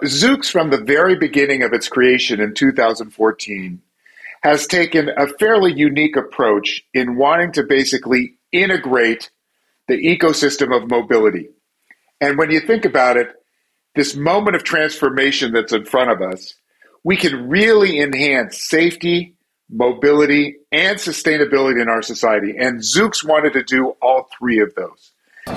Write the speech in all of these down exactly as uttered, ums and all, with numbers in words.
Zoox, from the very beginning of its creation in two thousand fourteen, has taken a fairly unique approach in wanting to basically integrate the ecosystem of mobility. And when you think about it, this moment of transformation that's in front of us, we can really enhance safety, mobility, and sustainability in our society. And Zoox wanted to do all three of those.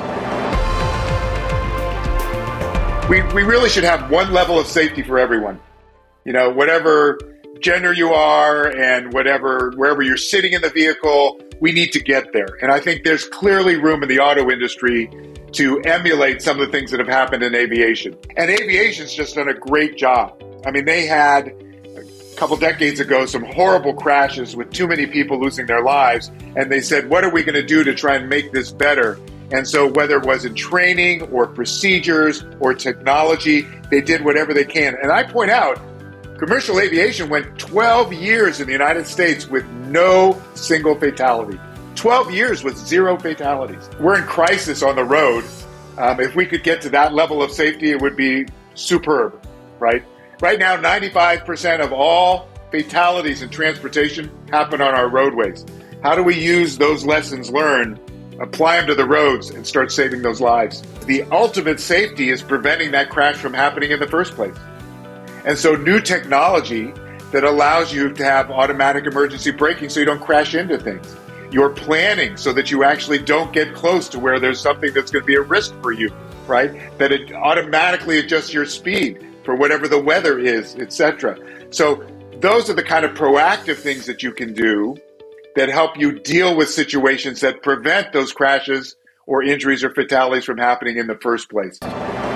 We, we really should have one level of safety for everyone. You know, whatever gender you are and whatever, wherever you're sitting in the vehicle, we need to get there. And I think there's clearly room in the auto industry to emulate some of the things that have happened in aviation. And aviation's just done a great job. I mean, they had a couple decades ago some horrible crashes with too many people losing their lives. And they said, what are we going to do to try and make this better? And so whether it was in training or procedures or technology, they did whatever they can. And I point out, commercial aviation went twelve years in the United States with no single fatality. twelve years with zero fatalities. We're in crisis on the road. Um, if we could get to that level of safety, it would be superb, right? Right now, ninety-five percent of all fatalities in transportation happen on our roadways. How do we use those lessons learned, apply them to the roads, and start saving those lives? The ultimate safety is preventing that crash from happening in the first place. And so new technology that allows you to have automatic emergency braking so you don't crash into things. You're planning so that you actually don't get close to where there's something that's going to be a risk for you, right? That it automatically adjusts your speed for whatever the weather is, et cetera. So those are the kind of proactive things that you can do that help you deal with situations that prevent those crashes or injuries or fatalities from happening in the first place.